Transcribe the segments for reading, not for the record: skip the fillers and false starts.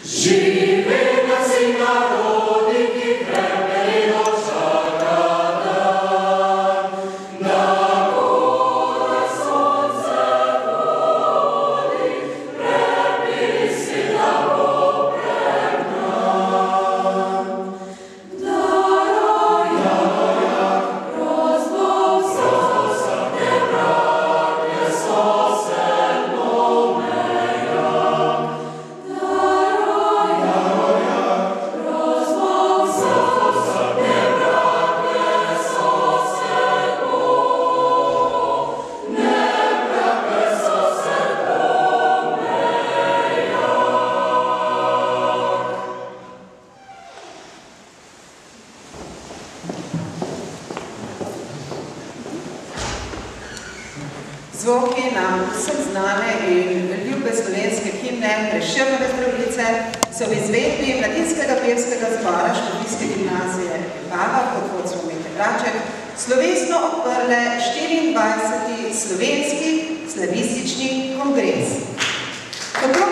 Zvoki nam vsem znane in ljube slovenske himne Prešernove Zdravljice so v izvedbi Mladinskega pevskega zbora Škofijske gimnazije Vipava pod vodstvom Mete Braček slovesno odprle 24. slovenski slavistični kongres. Toplo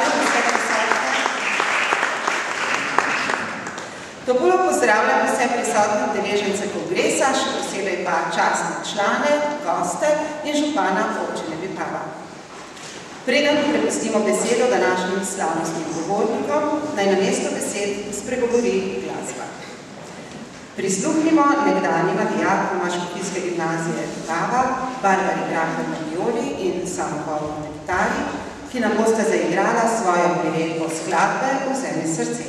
pozdravljam vse prisotne udeležence kongresa, še posebej pa častne člane, goste in župana občine Vipava. Preden prepustimo besedo današnjim slavnostnim govornikom, naj namesto besed spregovori glasba. Prisluhnimo nekdanjima dijakoma Škofijske gimnazije Vipava, Barbari Graham-Medioli in Samohoru na kitari, ki nam bosta zaigrala svojo priredbo skladbe Vzemi srce.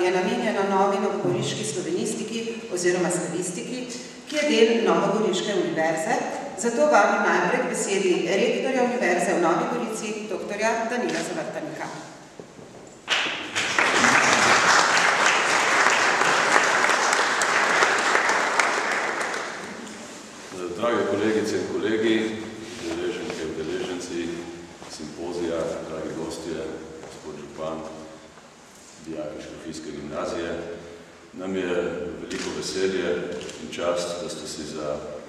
je namenjena novi novogoriški slovenistiki oziroma slavistiki, ki je del Novogoriške univerze, zato vabim najprej k besedi rektorja Univerze v Novi Gorici, dr. Danila Zavrtanika. Drage kolegice in kolegi, udeleženke, udeleženci simpozija, dragi gostje, gospod župan, dijaki Škofijske gimnazije, nam je veliko veselje in čast, da ste si za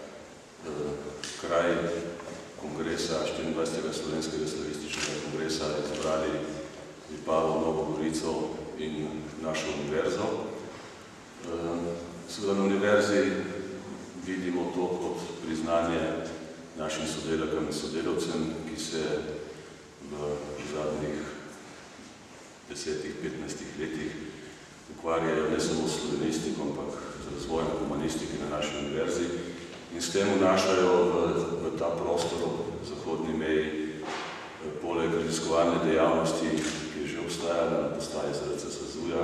kraj kongresa, 24. slovenskega slavističnega kongresa, izbrali Vipavo, Novo Gorico in našo univerzo. Seveda na univerzi vidimo to kot priznanje našim sodelavkam in sodelavcem, ki se v zadnjih 10-15 letih ukvarjajo ne samo s slovenistiko, ampak z razvojem humanistike na naši univerzi in s tem vnašajo v ta prostor v zahodni meji poleg raziskovalne dejavnosti, ki je že obstajala na postaji ZRC SAZU-ja,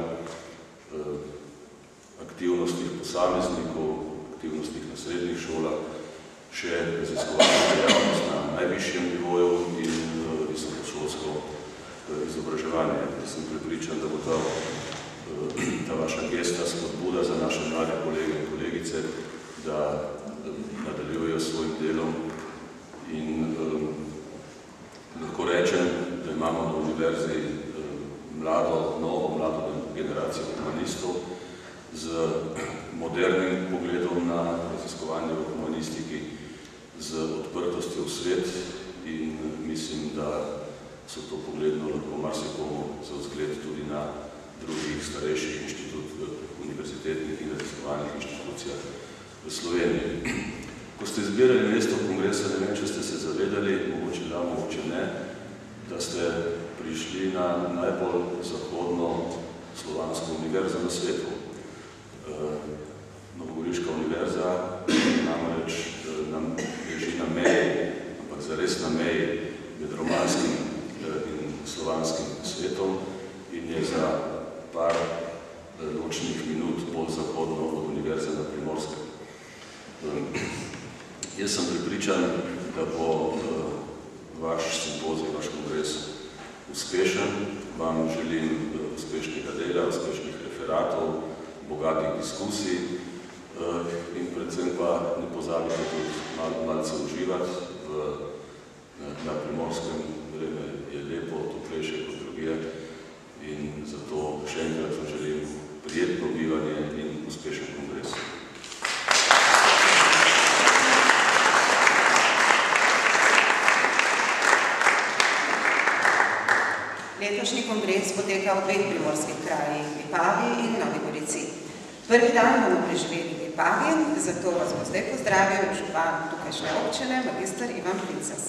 aktivnostih posameznikov, aktivnostih na srednjih šolah, še raziskovalna dejavnost na najvišjem nivoju in visokošolsko izobraževanje. Jaz sem prepričan, da bo ta vaša gesta spodbuda za naše mlade kolege in kolegice, da nadaljujejo s svojim delom in lahko rečem, da imamo na univerzi novo mlado generacijo humanistov z modernim pogledom na raziskovanje v humanistiki, z odprtostjo v svet in mislim, da so to pogledno lahko marsikomu za vzgled tudi na drugih starejših univerzitetnih in raziskovalnih inštitucijah v Sloveniji. Ko ste izbirali mesto kongresa, ne vem, če ste se zavedali, mogoče da, mogoče ne, da ste prišli na najbolj zahodno slovansko univerzo na svetu. Novogoriška univerza namreč nam leži na meji, ampak zares na meji med romanskim in slovanskim svetom in je za par nočnih minut bolj zahodno od univerze na Primorskem. Jaz sem prepričan, da bo vaš simpozij, vaš kongres uspešen. Vam želim uspešnega dela, uspešnih referatov, bogatih diskusij in predvsem pa ne pozabite tudi malce uživati na Primorskem. Vreme je lepo, toplejše kot drugje in zato še enkrat vam želim prijetno bivanje in uspešen kongres. Letošnji kongres poteka v dveh primorskih krajih, Vipavi in Novi Gorici. Prvi dan bomo preživeli v Vipavi, zato vas bo zdaj pozdravil župan tukajšnje občine, magister Ivan Princas.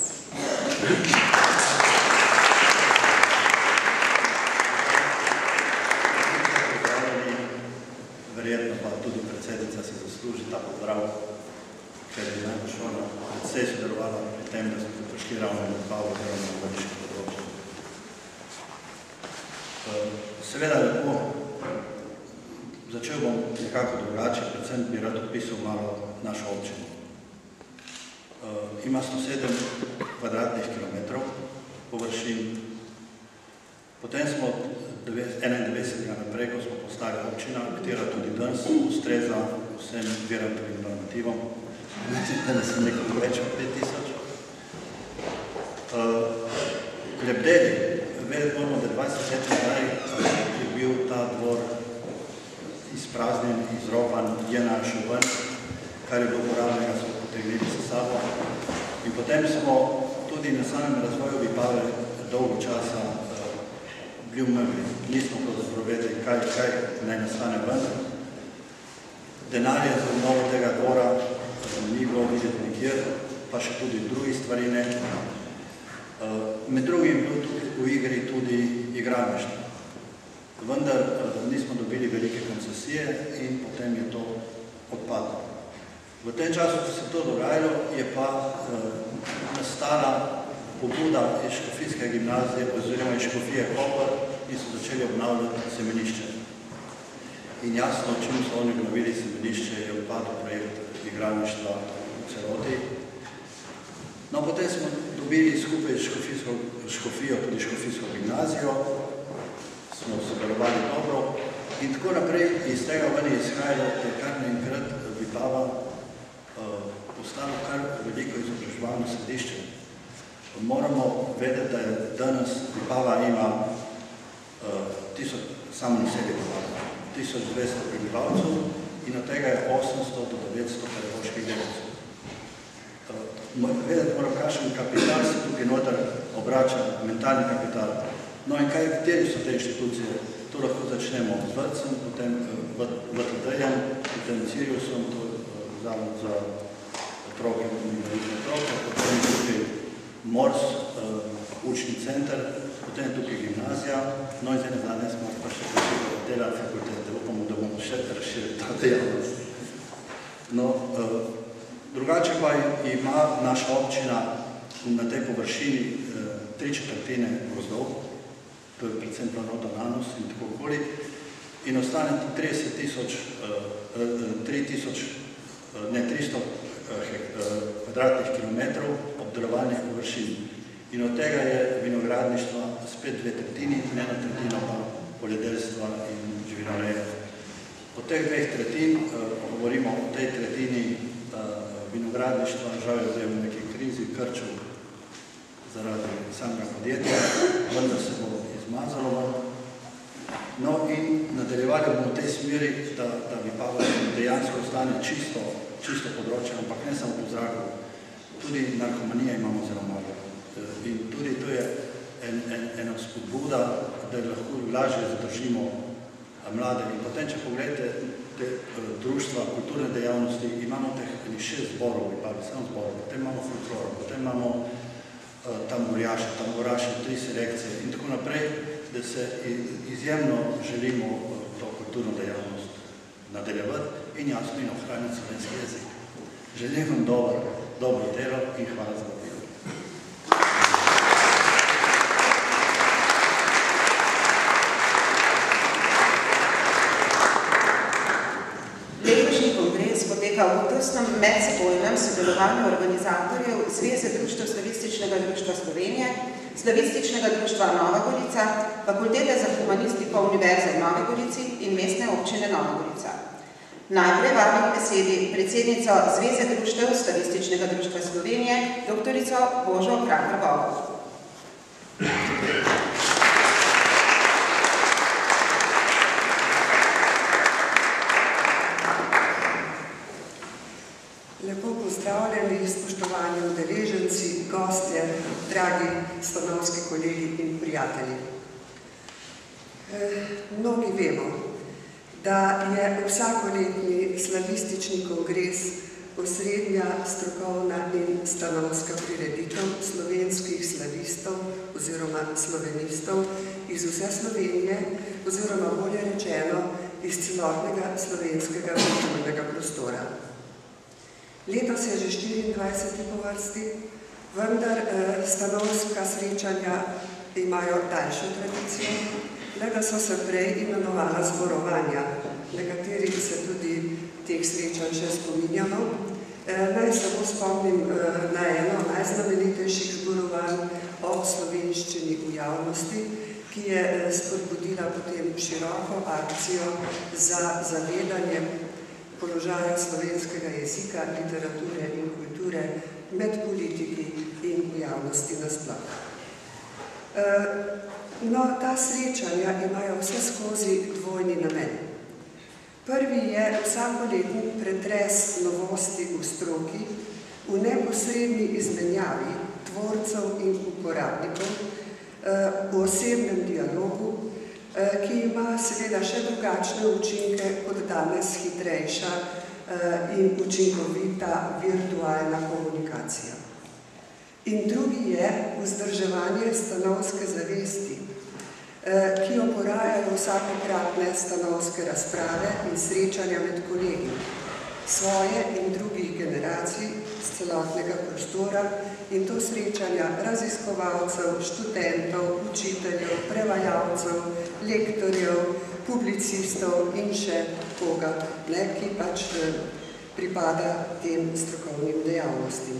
Verjetno pa tudi predsednica si zasluži ta pozdrav, ker je najbolj šola predvsej sodelovala pri tem, da smo prišli ravno v Vipavo oziroma na Goriško področje. Seveda lepo, začel bom nekako drugače, predvsem bi rad opisal malo našo občino. Ima 107 kvadratnih kilometrov površin, potem smo 91. naprej, ko smo postali občina, katera tudi danes ustreza vsem veratovim normativom. Danes sem nekaj več od 5000. Lebdeli, vedeti moramo, da 20 let nazaj je bil ta dvor izpraznjen, izropan, je našel ven, kar je bilo uporabnega, smo potegnili s sabo. In potem smo tudi na samem razvoju Vipave dolgo časa bili umrli. Nismo pravzaprav vedeli, kaj naj nastane ven. Denarje za obnovo tega dvora ni bilo videti nikjer, pa še tudi drugih stvari ne. Med drugim je bil v igri tudi igralništvo. Vendar nismo dobili velike koncesije in potem je to odpadlo. V tem času, ko se to dogajalo, je pa nastala pobuda iz Škofijske gimnazije oziroma iz Škofije Koper in so začeli obnavljati semenišče. in jasno, čim so oni obnovili semenišče, je odpadel projekt igralništva v celoti. No, potem smo dobili skupaj s škofijo, tudi škofijsko gimnazijo, smo sodelovali dobro in tako naprej iz tega ven je izhajalo, da je kar naenkrat Vipava postalo kar veliko izobraževalno središče. Moramo vedeti, da je danes Vipava ima samo naselje Vipava, 1200 prebivalcev in od tega je 800 do 900 pedagoških delavcev. Vedeti mora, kakšen kapital se tukaj noter obrača, mentalni kapital. No in kateri so te inštitucije? To lahko začnemo z vrtcem, potem VTD-jem, potem Siriusom, to je zavod za otroke in invalidne otroke, potem tukaj MORS, učni center, potem tukaj gimnazija, no in zdaj nazadnje smo pa še dela fakultete, upamo, da bomo še razširili ta dejavnost. No, drugače pa ima naša občina na tej površini 3/4 gozdov, to je predvsem planota Nanos in tako okoli, in ostane 300 kvadratnih kilometrov obdelovalnih površin. In od tega je vinogradništva spet 2/3 in 1/3 pa poljedelstva in živinoreje. Od teh 2/3 govorimo o tej tretjini vinogradništva, žal je zdaj v neki krizi krčev zaradi samega podjetja, vendar se bo izmazalo. No in nadaljevali bomo v tej smeri, da Vipava dejansko ostane čisto področje, ampak ne samo po zraku, tudi narkomanija imamo zelo malo. In tudi to je ena spodbuda, da lahko lažje zadržimo mlade. In potem, če pogledate te društva, kulturne dejavnosti, imamo teh 6 zborov, samo zborov, potem imamo folklor, potem imamo tamburaše, 3 selekcije in tako naprej, da se izjemno želimo to kulturno dejavnost nadaljevati in jasno in ohraniti slovenski jezik. Želim vam dobro delo in hvala za vabilo. Poteka v tesnem medsebojnem sodelovanju organizatorjev Zveze društev Slavističnega društva Slovenije, Slavističnega društva Nova Gorica, Fakultete za humanistiko Univerze v Novi Gorici in Mestne občine Nova Gorica. Najprej vabim k besedi predsednico Zveze društev Slavističnega društva Slovenije, doktorico Božo Krakar-Bovko. Lepo pozdravljeni, spoštovani udeleženci, gostje, dragi stanovski kolegi in prijatelji. Mnogi vemo, da je vsakoletni slavistični kongres osrednja strokovna in stanovska prireditev slovenskih slavistov oziroma slovenistov iz vse Slovenije oziroma bolje rečeno iz celotnega slovenskega kulturnega prostora. Letos je že 24. po vrsti, vendar stanovska srečanja imajo daljšo tradicijo, le da so se prej imenovala zborovanja, nekateri se tudi teh srečanj še spominjamo. Naj samo spomnim na eno najznamenitejših zborovanj o slovenščini v javnosti, ki je spodbudila potem široko akcijo za zavedanje položaja slovenskega jezika, literature in kulture med politiki in v javnosti nasploh. No, ta srečanja imajo vse skozi dvojni namen. Prvi je vsakoletni pretres novosti v stroki, v neposredni izmenjavi tvorcev in uporabnikov, v osebnem dialogu, ki ima seveda še drugačne učinke kot danes hitrejša in učinkovita virtualna komunikacija. In drugi je vzdrževanje stanovske zavesti, ki jo porajajo vsakokratne stanovske razprave in srečanja med kolegi, svoje in drugih generacij z celotnega prostora in to srečanja raziskovalcev, študentov, učiteljev, prevajalcev, lektorjev, publicistov in še koga, ki pač pripada tem strokovnim dejavnostim.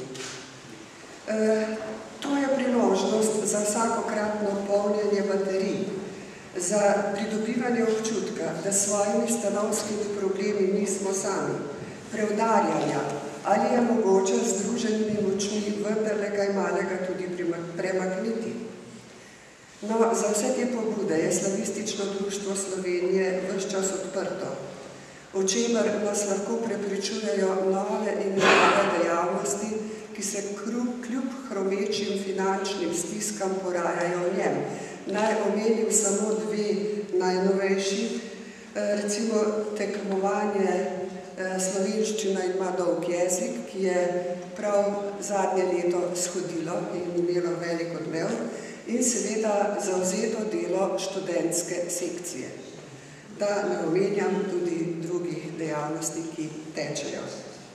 To je priložnost za vsakokratno polnjenje baterij, za pridobivanje občutka, da s svojimi stanovskimi problemi nismo sami, preudarjanja, ali je mogoče z združenimi močmi vendarle kaj malega tudi premakniti. No, za vse te pobude je Slavistično društvo Slovenije ves čas odprto, o čemer nas lahko prepričujejo nove in nove dejavnosti, ki se kljub hromečim finančnim stiskam porajajo v njem. Naj omenim samo dve najnovejši, recimo tekmovanje Slovenščina ima dolg jezik, ki je prav zadnje leto shodilo in imelo velik odmev, in seveda zavzeto delo študentske sekcije. Da ne omenjam tudi drugih dejavnosti, ki tečejo.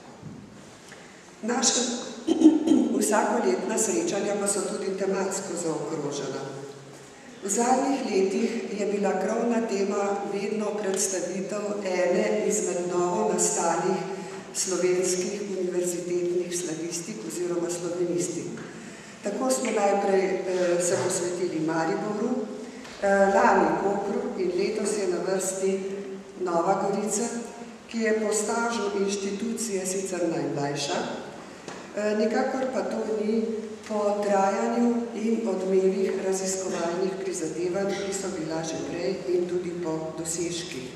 Naša vsakoletna srečanja pa so tudi tematsko zaokrožena. V zadnjih letih je bila krovna tema vedno predstavitev ene izmed novo nastalih slovenskih univerzitetnih slavistik oziroma slovenistik. Tako smo najprej se posvetili Mariboru, lani Kopru in letos je na vrsti Nova Gorica, ki je po stažu inštitucije sicer najmlajša, nikakor pa to ni po trajanju in odmevih raziskovalnih prizadevanj, ki so bila že prej in tudi po dosežkih.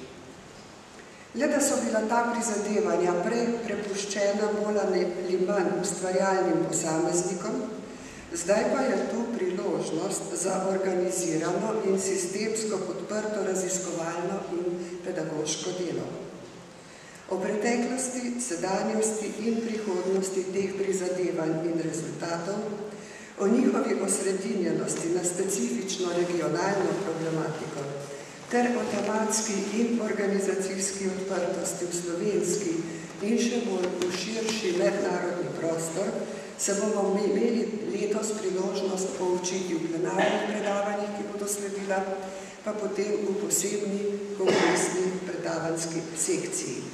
Le da so bila ta prizadevanja prej prepuščena bolj ali manj ustvarjalnim posameznikom, zdaj pa je tu priložnost za organizirano in sistemsko podprto raziskovalno in pedagoško delo. O preteklosti, sedanjosti in prihodnosti teh prizadevanj in rezultatov, o njihovi osredinjenosti na specifično regionalno problematiko ter o tematski in organizacijski odprtosti v slovenski in še bolj v širši mednarodni prostor, se bomo imeli letos priložnost poučiti v plenarnih predavanjih, ki bodo sledila, pa potem v posebni kongresni predavanski sekciji.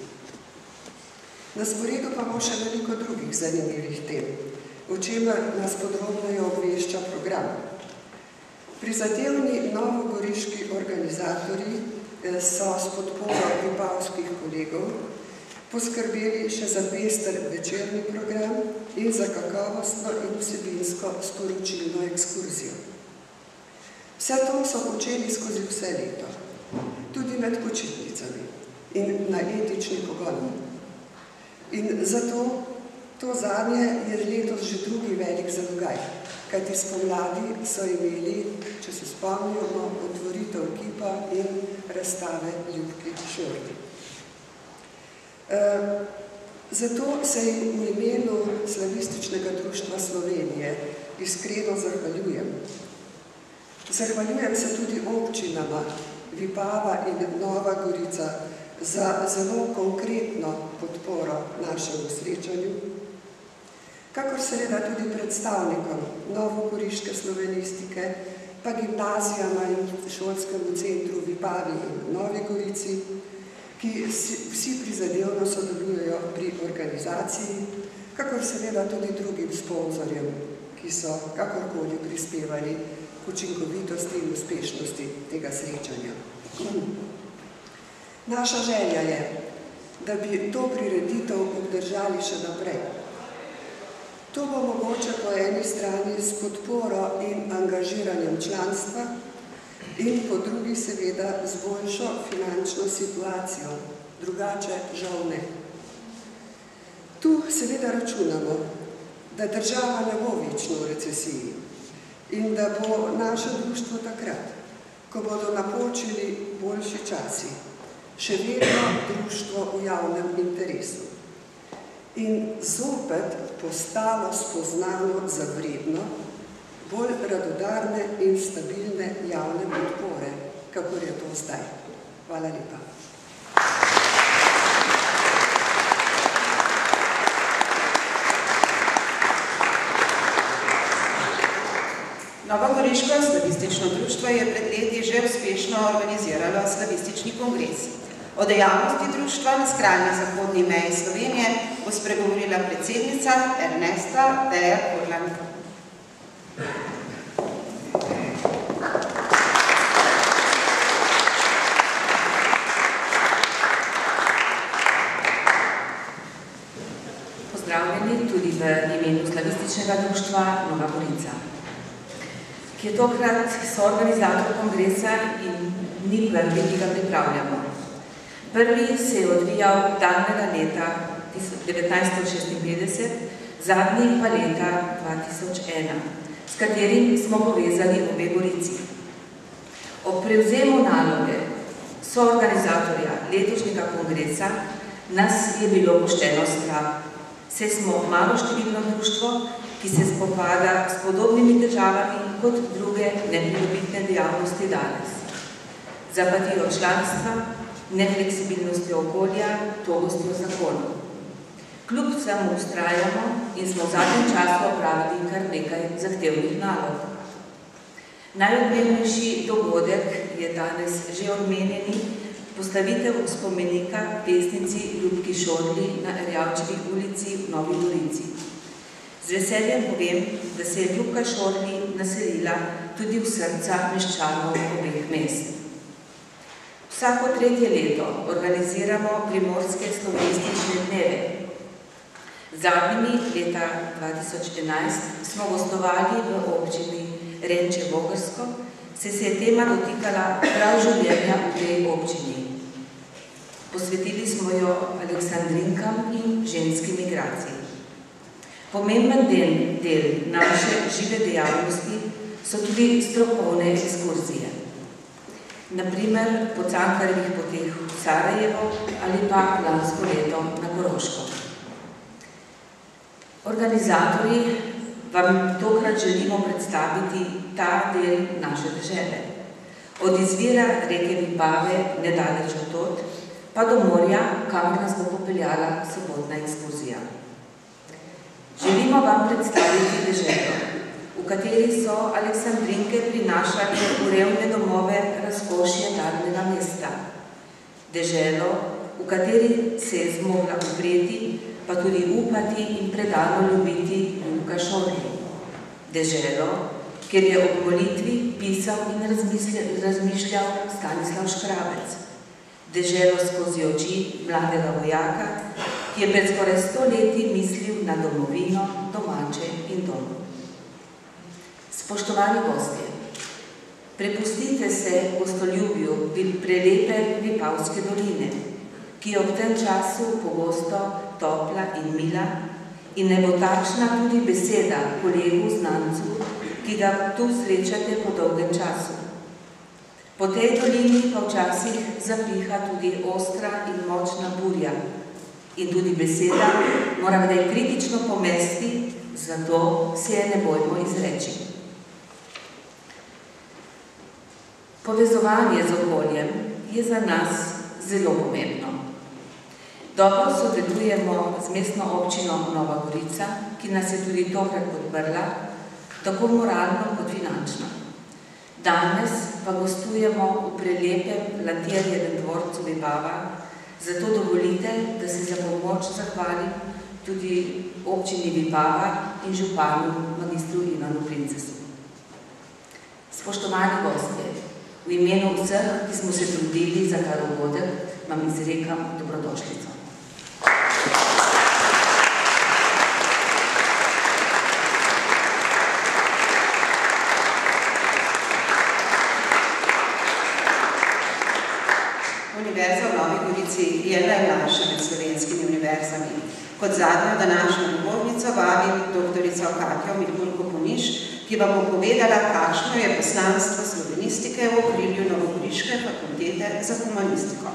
Na sporedu pa bo še veliko drugih zanimivih tem, o čemer nas podrobneje obvešča program. Prizadevni novogoriški organizatorji so s podporo vipavskih kolegov poskrbeli še za pester večerni program in za kakovostno in vsebinsko sporočilno ekskurzijo. Vse to so počeli skozi vse leto, tudi med počitnicami in na etični pogon. In zato to zanje je letos že drugi velik zalogaj, kajti spomladi so imeli, če se spomnimo, otvoritev kipa in razstave Ljubki Šordi. Zato se jim v imenu Slavističnega društva Slovenije iskreno zahvaljujem. Zahvaljujem se tudi občinama Vipava in Nova Gorica za zelo konkretno podporo našemu srečanju, kakor seveda tudi predstavnikom novogoriške slovenistike, pa gimnazijama in šolskemu centru Vipavi in Novi Gorici, ki vsi prizadevno sodelujejo pri organizaciji, kakor seveda tudi drugim sponzorjem, ki so kakorkoli prispevali k učinkovitosti in uspešnosti tega srečanja. Naša želja je, da bi to prireditev obdržali še naprej. To bo mogoče po eni strani s podporo in angažiranjem članstva in po drugi seveda z boljšo finančno situacijo, drugače žal ne. Tu seveda računamo, da država ne bo večno v recesiji in da bo naše društvo takrat, ko bodo napočili boljši časi, še vedno društvo v javnem interesu in zopet postalo spoznano za vredno, bolj radodarne in stabilne javne podpore, kakor je to zdaj. Hvala lepa. Novogoriško slavistično društvo je pred leti že uspešno organiziralo slavistični kongres. O dejavnosti društva na skrajni zahodni meji Slovenije bo spregovorila predsednica Ernesta Deja-Kurland. Pozdravljeni tudi v imenu slavističnega društva Nova Gorica, ki je tokrat soorganizator kongresa in ni prvi, ki ga pripravljamo. Prvi se je odvijal daljnega leta 1956, zadnji pa leta 2001, s katerim smo povezali obe Gorici. Ob prevzemu naloge soorganizatorja letošnjega kongresa nas je bilo pošteno strah. Saj smo maloštevilno društvo, ki se spopada s podobnimi težavami kot druge nepridobitne dejavnosti danes. Z apatijo članstva, nefleksibilnostjo okolja, togostjo zakonov. Kljub vsemu vztrajamo in smo v zadnjem času opravili kar nekaj zahtevnih nalog. Najodmevnejši dogodek je danes že omenjeni postavitev spomenika pesnici Ljubki Šorli na Erjavčevi ulici v Novi Gorici. Z veseljem povem, da se je Ljubka Šorli naselila tudi v srca meščanov obeh mest. Vsako tretje leto organiziramo primorske slovenistične dneve. Zadnjimi leta 2011 smo gostovali v občini Renče Vogrsko, se je tema dotikala prav življenja v tej občini. Posvetili smo jo aleksandrinkam in ženski migraciji. Pomemben del naše žive dejavnosti so tudi strokovne ekskurzije. Naprimer po Cankarjevih poteh v Sarajevo ali pa lansko leto na Koroško. Organizatorji vam tokrat želimo predstaviti ta del naše dežele. Od izvira reke Vipave nedaleč od tod, pa do morja, kamor nas bo popeljala sobotna ekskurzija. Želimo vam predstaviti deželo, v kateri so aleksandrinke prinašali v revne domove razkošje daljnega mesta. Deželo, v kateri se je zmogla upreti, pa tudi upati in predano ljubiti Ljubka Šorli. Deželo, kjer je ob molitvi pisal in razmišljal Stanislav Škrabec. Deželo skozi oči mladega vojaka, ki je pred skoraj 100 leti mislil na domovino, domače in dom. Spoštovani gostje, prepustite se gostoljubju prelepe Vipavske doline, ki je ob tem času pogosto topla in mila in ne bo takšna tudi beseda kolegu znancu, ki ga tu srečate po dolgem času. Po tej dolini pa včasih zapiha tudi ostra in močna burja in tudi beseda mora kdaj kritično pomesti, zato se je ne bojmo izreči. Povezovanje z okoljem je za nas zelo pomembno. Dobro sodelujemo z mestno občino Nova Gorica, ki nas je tudi tokrat podprla, tako moralno kot finančno. Danes pa gostujemo v prelepem Lantirjevem dvorcu Vipava, zato dovolite, da se za pomoč zahvalim tudi občini Vipava in županu magistru Ivanu Princesu. Spoštovani gostje, v imenu vseh, ki smo se trudili za ta dogodek, vam izrekam dobrodošlico. Univerza v Novi Gorici je najmlajša med slovenskimi univerzami. Kot zadnjo današnjo govornico vabim doktorico Katjo Mihulko-Poniš, ki vam bo povedala, kakšno je poslanstvo slovenistike v okrilju Novogoriške fakultete za humanistiko.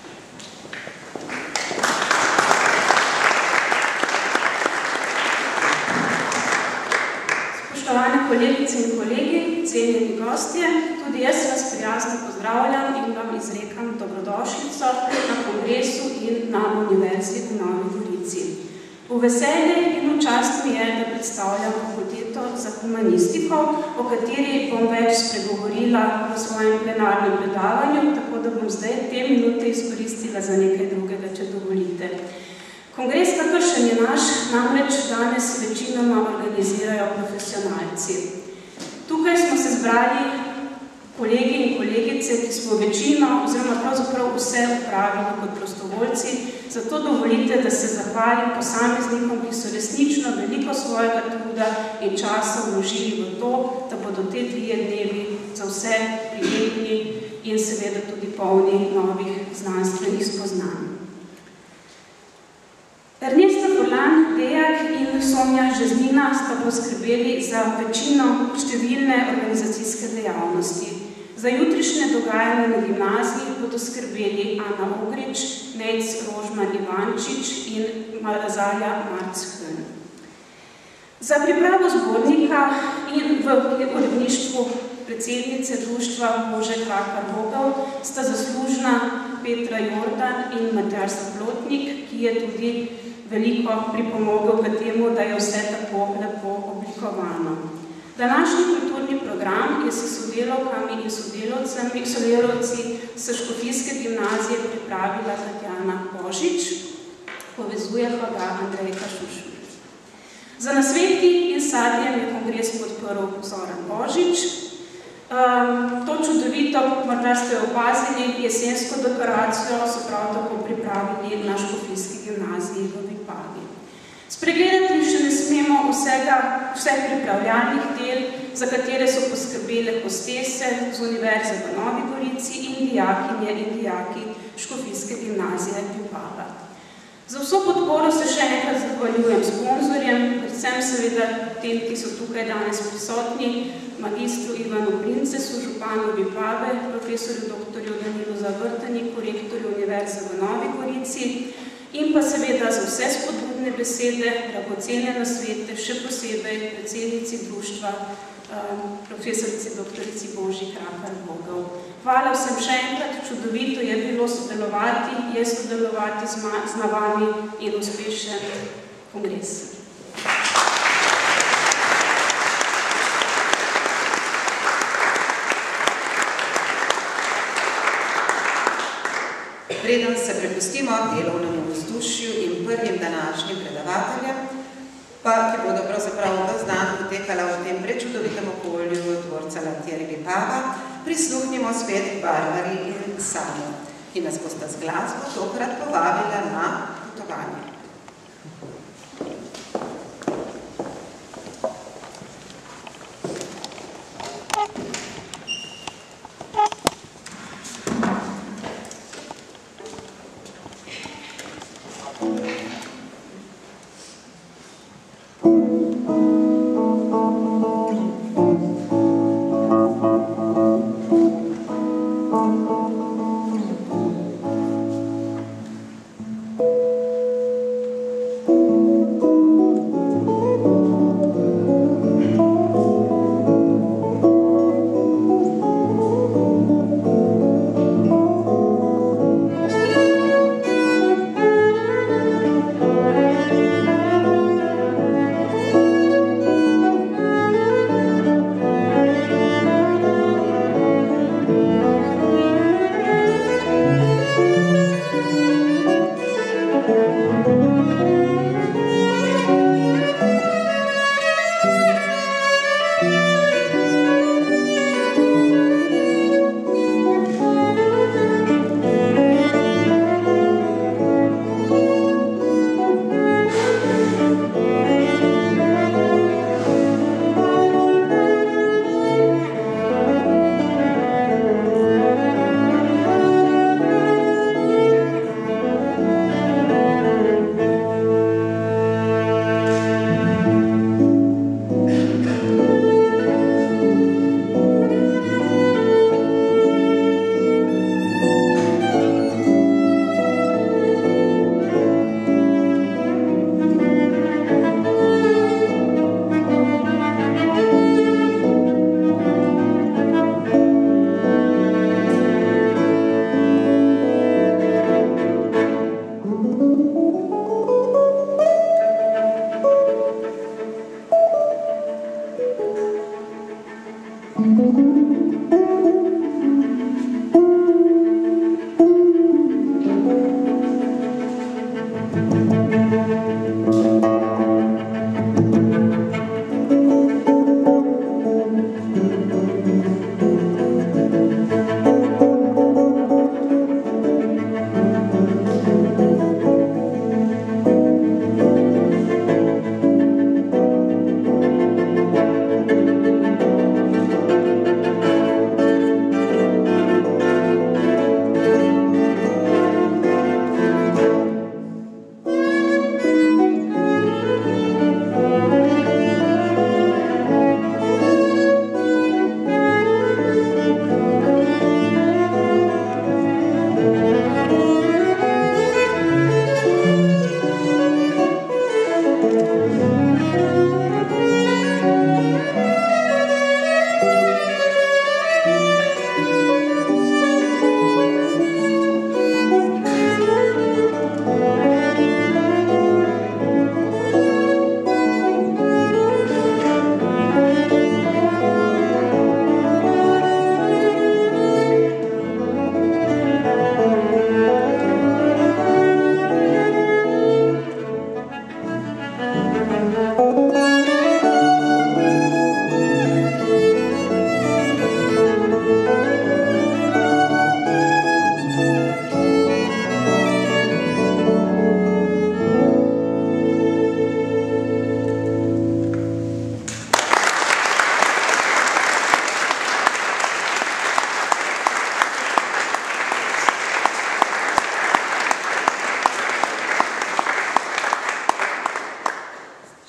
Spoštovane kolegice in kolegi, cenjeni gostje, tudi jaz vas prijazno pozdravljam in vam izrekam dobrodošlico na kongresu in na Univerzi v Novi Gorici. V veselje in v čast mi je, da predstavljam fakulteto za humanistiko, o kateri bom več spregovorila v svojem plenarnem predavanju, tako da bom zdaj te minute izkoristila za nekaj drugega, če dovolite. Kongres, kakršen je naš, namreč danes večinoma organizirajo profesionalci. Tukaj smo se zbrali kolegi in kolegice, ki smo večino, oziroma pravzaprav vse upravili kot prostovoljci, zato dovolite, da se zahvalim posameznikom, ki so resnično veliko svojega truda in časa vložili v to, da bodo te 3 dnevi za vse prijetni in seveda tudi polni novih znanstvenih spoznanj. Ernesta Furlan, Dejak in Sonja Žeznina sta poskrbeli za večino številne organizacijske dejavnosti. Za jutrišnje dogajanje na gimnaziji bodo skrbeli Ana Ogrič, Nejc Rožman Ivančič in Zalja Marc-Hön. Za pripravo zbornika in v uredništvu predsednice društva Bože Krakar-Vogel sta zaslužna Petra Jordan in Matjaž Zaplotnik, ki je tudi veliko pripomogel k temu, da je vse tako lepo oblikovano. Današnji kulturni program je s sodelavkami in sodelavci s Škofijske gimnazije pripravila Tatjana Božič, povezuje pa ga Andrejka Šušmelj. Za nasveti in sadjem je kongres podprl Zoran Božič. To čudovito, morda ste opazili, jesensko dekoracijo so prav tako pripravili na Škofijski gimnaziji v Vipavi. Spregledati še ne smemo vseh pripravljalnih del, za katere so poskrbele hostese z Univerze v Novi Gorici in dijakinje in dijaki Škofijske gimnazije Vipava. Za vso podporo se še enkrat zahvaljujem sponzorjem, predvsem seveda tem, ki so tukaj danes prisotni, magistru Ivanu Princesu, županu Vipave, profesorju dr. Danilu Zavrtaniku, rektorju Univerze v Novi Gorici in pa seveda za vse spodbudne besede, dragocene nasvete, še posebej predsednici društva, profesorici doktorici Boži Krakar-Vogel. Hvala vsem še enkrat, čudovito je bilo sodelovati z vami in uspešen kongres. Preden se prepustimo delovnemu vzdušju in prvim današnjim predavateljem, ki bodo pravzaprav ves dan potekala v tem prečudovitem okolju dvorca Latjeri Vipava, prisluhnimo spet Barbari in Sanju, ki nas bosta z glasbo tokrat povabila na potovanje.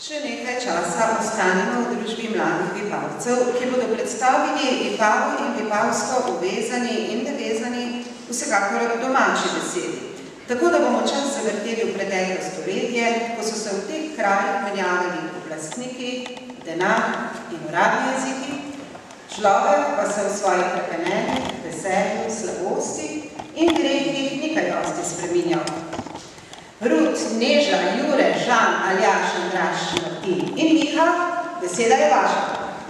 Še nekaj časa ostanemo v družbi mladih vipavcev, ki bodo predstavili vipavo in vipavsko uvezani in nevezani vsekakor domači besedi. Tako da bomo čas zavrteli v preteklo stoletje, ko so se v teh krajih menjavali oblastniki, denar in uradni jeziki, človek pa se v svojih krepenenjih, veselju, slabosti in grehih nekaj dosti spreminjal. Rud, Neža, Jure, Žan, Aljaš, Andraž, Martin in Miha, beseda je vaša.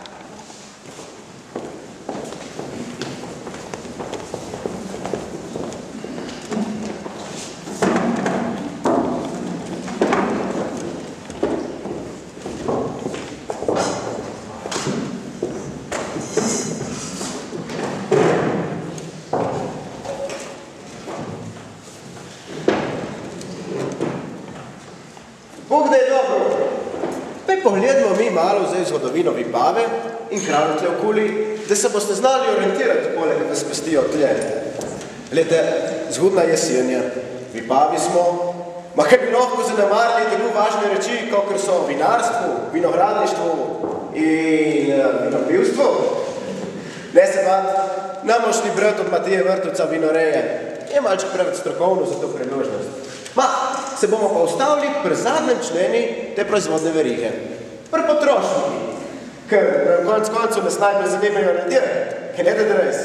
Pogledamo mi malo zdaj zgodovino Vipave in krajev tle okoli, da se boste znali orientirati poleg, da spestijo tle. Glede, zgodna jesenja, Vipavi smo, ma kaj bi lahko zanemarili tako važne reči, kakor so vinarstvo, vinogradništvo in vinopivstvo. Ne se bati, namošni brat od Matije Vrtovca vinoreje, je malček preveč strokovno za to priložnost. Ma, se bomo pa ustavili pri zadnjem členi te proizvodne verige. Pri potrošniki, ker konec koncev nas najbolj zanimajo ljudje, ki ne da res.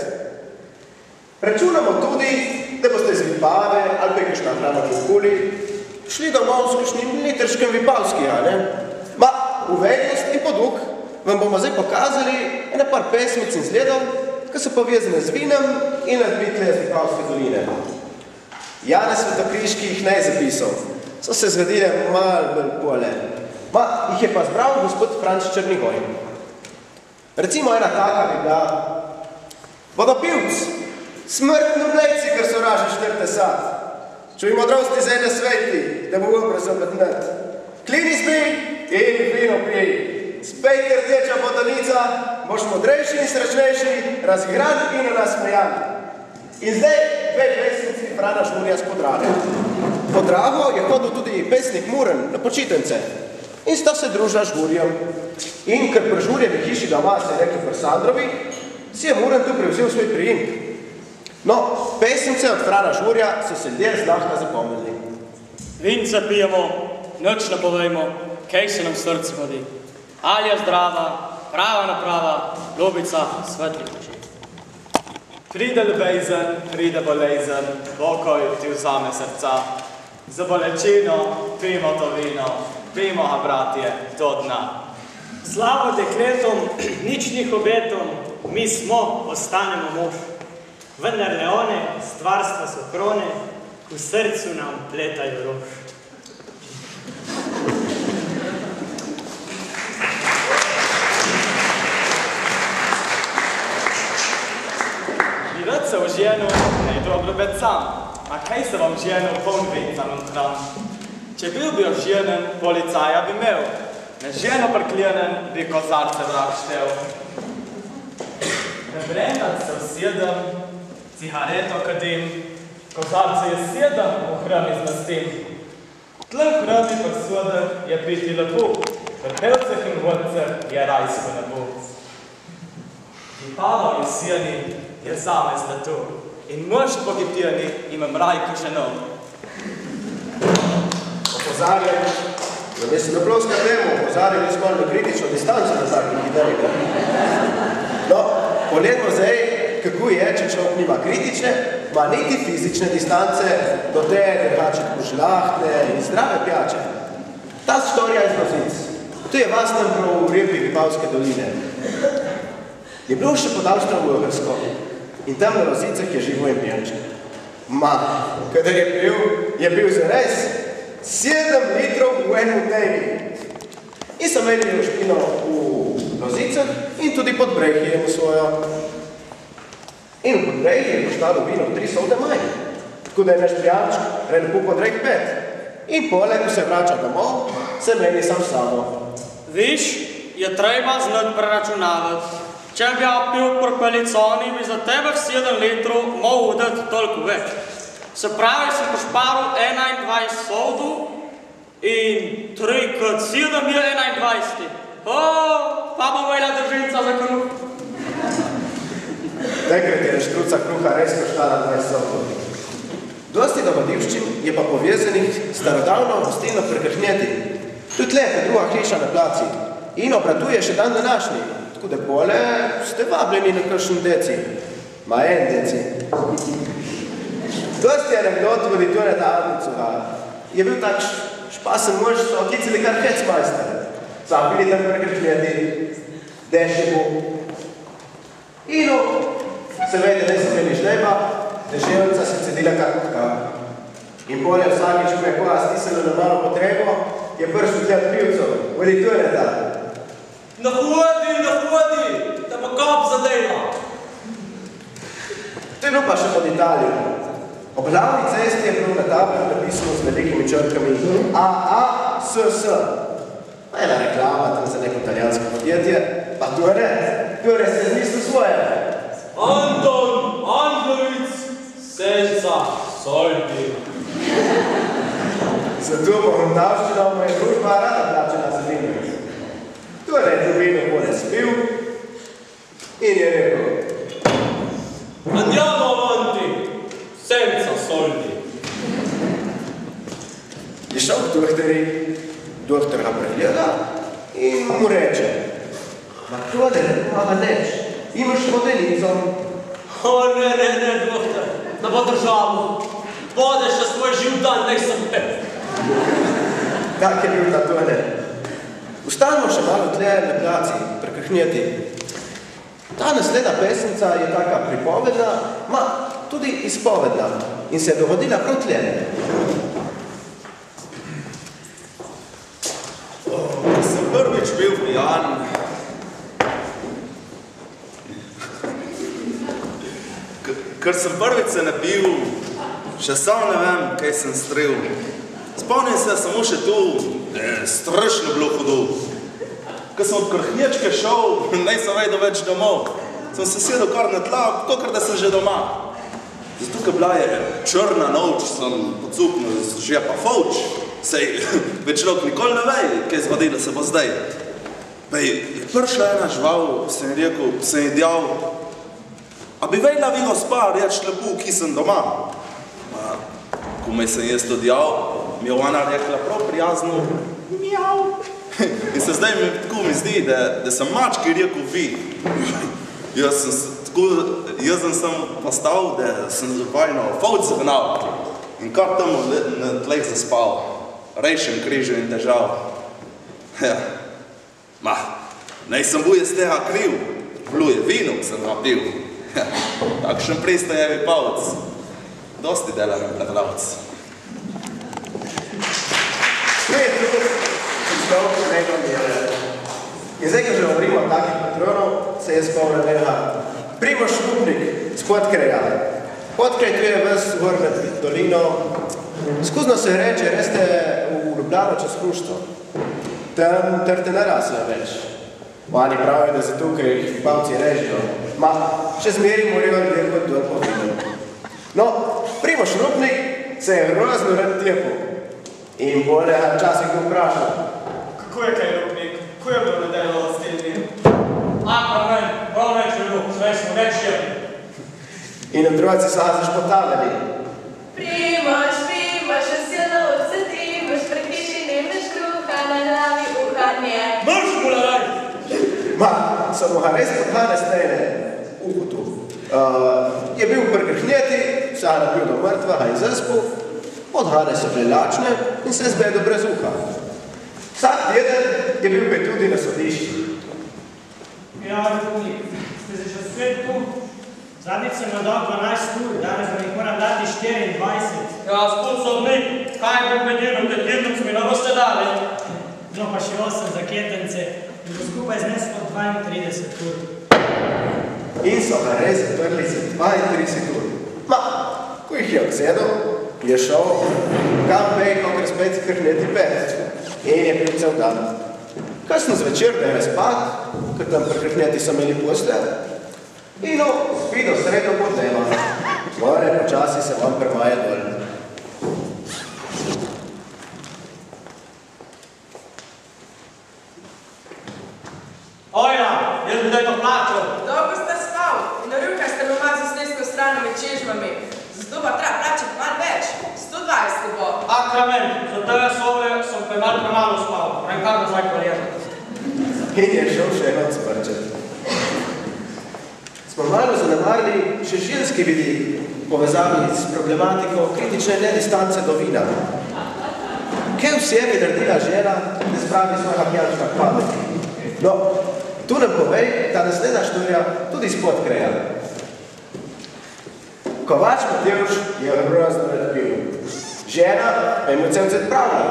Računamo tudi, da boste iz Vipave ali pa kakšna hrana kukuli šli domov s kakšnim litrškem vipavski, ne? Ma, v vednost in poduk vam bomo zdaj pokazali ene par pesmic in zgledov, ki so povezane z vinem in nadbitle z Vipavske doline. Janez Svetokriški jih ne je zapisal, so se zgodile malo bolj pole. Ma, jih je pa zbral gospod Franč Črnigoj. Recimo ena taka bi bila vodopivc, smrtno blejci, ker so raže šterte sad. Čuj modrosti zemlje sveti, da bo obraz obetnet. Klini spij in vino pij. Spej, ker teča botanica, boš modrejši in srečnejši, razigran in nasmejan. In zdaj dve pesnici Frana Žurja s Podrage. Podrago je hodil tudi pesnik Muren na počitence in sta se družila Žurjem. In ker pri Žurjevi hiši doma se je rekel pri Sandrovi, si je Muren tu prevzel svoj priimk. No, pesnice od Frana Žurja so se ljudje zlahka zapomnili. Vince pijemo, nič ne povejmo, kaj se nam v srcu vodi. Alja zdrava, prava naprava, ljubica, svetli duši. Pride ljubezen, pride bolezen, pokoj ti vzame srca. Za bolečino pijmo to vino, pijmo ga, bratje, do dna. Slavo dekletom, nič njih obetom, mi smo, ostanemo mož. Vendar le one, stvarstva so krone, v srcu nam pletajo rož. Rad se v ženu, ne dobro bet sam, a kaj se vam ženu poln vencan hran? Če bil bi oženen, policaja bi imel, na ženo prkljenen bi kozarce vrag štel. Prebrenat se vsedem, cigareto kadim, kozarce je sedem, v hrani zmastim. Tle v hrani posodem je piti lepo, v pevceh in vodceh je rajsko nebo. Vipava jeseni je zame zlato in mož pogibljeni imam rajko ženov. Opozarjam, da bi se naplovska temu opozarjali skolno kritično distanco na takih idejih. No, poglejmo zdaj, kako je, če človek nima kritične, ma niti fizične distance do te, da pače požlahtne in zdrave pijače. Ta storija iz Lozic. Tu je vasnem prav v repi Vipavske doline. Je bilo še pod Avstro-Ugrsko in tam na Lozicah je živo in pijanček. Ma, kadar je bil zares 7 litrov v enem dnevi. In so imeli rošpino v Lozicah in tudi pod Brejhijem svojo. In v Podrejhi je poštalo vino 3 solde manj, tako da je naš pijanček lepo Podrejh 5. In poleg, ko se vrača domov, se meni sam sabo. Viš, je treba znati preračunavati. Če bi ja pil pri peliconi, bi za tebe v 7 litrov mogel dati toliko več. Se pravi, sem pošparil 21 soldu In 3 krat 7 je 21. Pa bo vejla držinca za kruh. Takrat je štruca kruha res koštala 20 sotov. Dosti dogodivščin je pa povezanih starodavno gostilno pri Kršnjeti. Tudi tlete druga hiša na placi. In obratuje še dan današnji. Tako da pole ste vabljeni na kakšen deci. Ma en deci. Dosti anekdot vodi Toneta Adnicuha. Je bil tak špasen mož, so oklicali kar hecmajster. Zapili tam pri Kršnjeti, deševu. In seveda ne so imeli žleba, deževnica se cedila kar kutka. In polje vsakič, ko je kola stisala na malo potrebo, je pršel tle od pivcev. Voli Toneta. Nahodi, da pa kap zadeva. To je bilo pa še pod Italijo. Ob glavni cesti je bilo na tabelu napisano z velikimi črkami AASS. Ena reklama tam za neko italijansko podjetje, pa to je ne. To je res izmislil svoje. Anton Andlovic, senza soldi. Zato pa Hondavščina mu je družba rada plačena za Lingrec. To je drobino bolje spil in je rekel: Andiamo avanti, senza soldi. Je šel k doktor ga pregleda in mu reče: Ma tole, mama neč, imaš modelico? Ne, doktor, da bo državo. Bode še svoj živ dan, nek sem pet. Tak je bil ta Tone. Ustanimo še malo tle na placi, pri Kršnjeti. Ta naslednja pesnica je taka pripovedna, ma tudi izpovedna in se je dogodila prav tle. Sem prvič bil pijan. Ker sem prvič se napil, še sam ne vem, kaj sem strel. Spomnim se samo še tu, da je strašno bilo hudo. Ko sem od Krhnječke šel, nisem vedel več domov. Sem se sedel kar na tla, kakor da sem že doma. Zato, ko bila je črna noč, sem pocuknil z žepa fovč. Sej, več človek nikoli ne ve, kaj zgodilo se bo zdaj. Bej, je prišla ena žival, sem rekel, sem ji djal, a bi vedela vi gospa reč lepo, ki sem doma. Ko me sem jaz to djal, mi je ona rekla prav prijazno, mjav. In se zdaj tako mi zdi, da sem mački rekel vi. Jaz sem postal, da sem zapajno fovč zagnal in kar tam na tleh zaspal. Rejšem križu in težav. Nejsem bil jaz tega kriv, bilo je vino, sem napil. Takšen pristojevi pavc. Dosti delam predlavc. In zdaj, ko že govorimo o takih patronov, se je spomnil enega Primož Rupnik z Podkreja. Podkrej tu je ves gor nad dolino. Skuzno se reče, res ste v Ljubljano čez Hrušto. Tam trte ne rasejo več. Oni pravijo, da se tukaj jih pavci režijo. Ma, še zmeri morajo ljudje kot dol povedal. No, Primož Rupnik se je grozno rad tepil. In bolje časih ga vprašal. Kako je kaj, Rupnik? Kako je bilo nedeljo s tem dnem? Men, prav več je bilo, zdaj smo več je. In otroci so zašpotavljali. Primož, vse Primož, prepiši nemeš kruha, na glavi uhanje. Mrš, bularaj! Ma, so mu ga res podhane strene v uhutu. Je bil pri Krhnjeti, vsa nabil do mrtvaha in zaspu, podhane so bile lačne in se zbedo brez uha. Vsak teden je bil pa tudi na sodišči. Ja, Rupnik, ste se še spet tu? Zadnjič sem dal 12 ur, danes vam jih moram dati 24. Ja, spod sodnik, kaj bom peniril, da tjednom smo mi na boste dali? No, pa še 8 za ketence in bo skupaj zneslo 32 ur. In so ga res zaprli za 32 ur. Ma, ko jih je odsedel, je šel kam pej, kakor spet Krhnjeti pet. In je bil cel dan. Kasno zvečer, da je razpad, ker tam pri Krhnjeti so imeli posle, in spi do sredo podneva. More počasi se vam premaje dol. jaz bi daj to plačal. Dolgo ste spal in narukaj ste me malo z desno strano med čežmami. Zato pa treba plačati malo več. 120 bo. Akramen, za tebe sobe sem premalo spal. Prem kar nazaj kvalijetati. In je šel še eno sprčet. Smo malo zanemarili še žilski vidik povezavi s problematiko kritične nedistance do vina. Kaj vse bi naredila žena, da spravi svojega pijančka k pameti? No, tu nam povej, da naslednja šturja tudi spod kreja. Kovač Matevž je grozno razbil. Žena pa je mu cel pravila.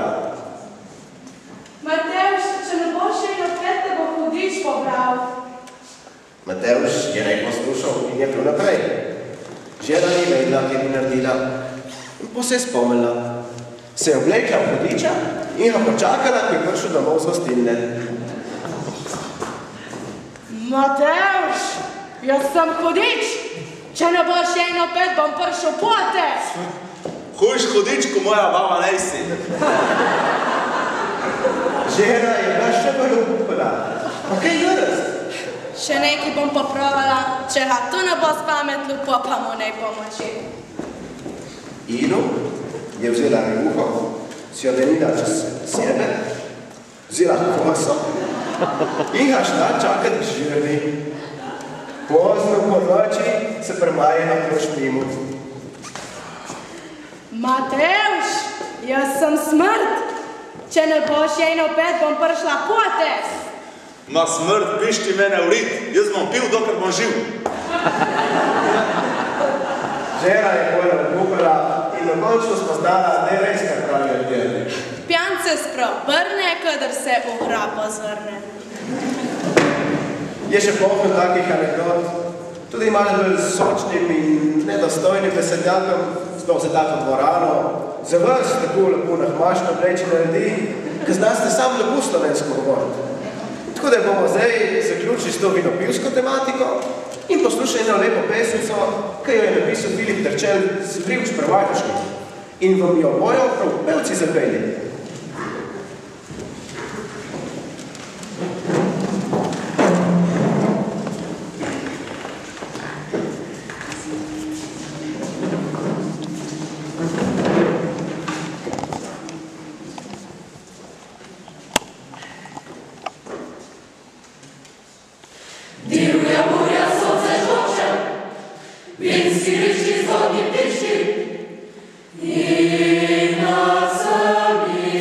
Matevž, če ne boš še opet, te bo hudič pobral. Matevž je ne poslušal in je plul naprej. Žena ni vedela, kaj bi naredila. In pa se je spomnila. Se je oblekla v hudiča in ga počakala, ko je prišel domov z gostilne. Matevž, jaz sem hudič. Če ne boš še opet, bom prišel pote. Hujš hudič, ko moja baba nejsi. Žena je bila še bolj upala. Pa kaj narediti? Še nekaj bom popravala, če ga tu ne bo spametlu, pa mu ne pomoči. Inu je vzela rjuho, si jo denila čez sebe, vzela koso in ga šla čakati k žirni. Pozno po noči se premaje na plošnimu. Matevž, jaz sem smrt. Če ne boš opet, bom prišla pote. Ma smrt, pišti mene v rit. Jaz bom pil, dokler bom živ. Žena je bolj odgubila in dokončno spoznala, da je res, kar pravi ljudje. Pijan se spreobrne, kadar se v hrabo zvrne. Je še polno takih anekdot, tudi malo bolj sočnim in nedostojnim besednjakom, sploh za tako dvorano, za vas tako lepo nahmašno oblečene ljudi, ki znaste samo lepo slovensko govoriti. Tako da bomo zdaj zaključili s to vinopivsko tematiko in poslušali eno lepo pesnico, ki jo je napisal Filip Terčelj z Vrivč Prvajtoški in vam jo bojo prav pevci zapeli. I na sami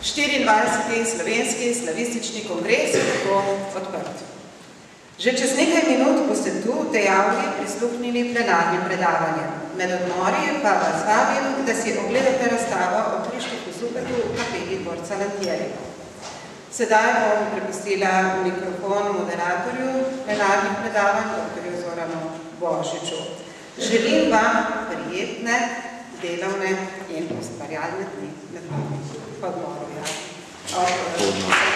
24. slovenski slavistični kongres je tako odprt. Že čez nekaj minut boste tu dejavni prisluhnili plenarnim predavanjem. Med odmori pa vas vabim, da si ogledate razstavo o Krištofu Zupetu v kapeli dvorca Lantieri. Sedaj bom prepustila mikrofon moderatorju plenarnih predavanj, dr. Zoranu Božiču. Želim vam prijetne, delovne in ustvarjalne dni med odmoru.